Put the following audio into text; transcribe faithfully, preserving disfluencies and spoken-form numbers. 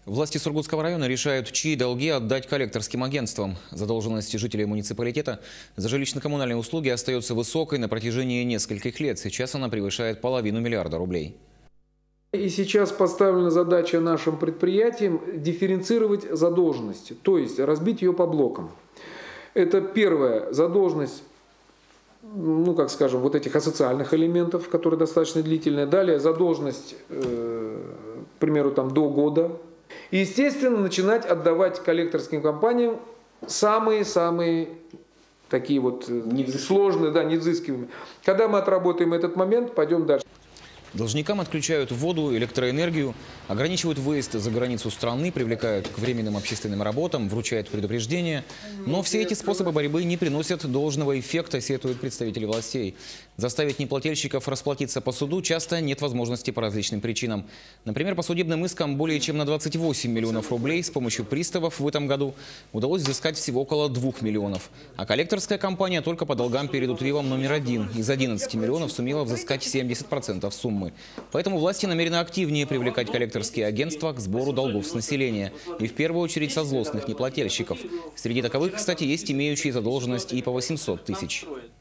Власти Сургутского района решают, чьи долги отдать коллекторским агентствам. Задолженность жителей муниципалитета за жилищно-коммунальные услуги остается высокой на протяжении нескольких лет. Сейчас она превышает половину миллиарда рублей. И сейчас поставлена задача нашим предприятиям дифференцировать задолженность, то есть разбить ее по блокам. Это первая задолженность, ну как скажем, вот этих асоциальных элементов, которые достаточно длительные. Далее задолженность, э, к примеру, там до года. И, естественно, начинать отдавать коллекторским компаниям самые-самые такие вот сложные, да, невзыскиваемые. Когда мы отработаем этот момент, пойдем дальше. Должникам отключают воду, электроэнергию, ограничивают выезд за границу страны, привлекают к временным общественным работам, вручают предупреждения. Но все эти способы борьбы не приносят должного эффекта, сетуют представители властей. Заставить неплательщиков расплатиться по суду часто нет возможности по различным причинам. Например, по судебным искам более чем на двадцать восемь миллионов рублей с помощью приставов в этом году удалось взыскать всего около двух миллионов. А коллекторская компания только по долгам перед УТВИВом номер один из одиннадцати миллионов сумела взыскать семьдесят процентов суммы. Поэтому власти намерены активнее привлекать коллекторские агентства к сбору долгов с населения. И в первую очередь со злостных неплательщиков. Среди таковых, кстати, есть имеющие задолженность и по восемьсот тысяч.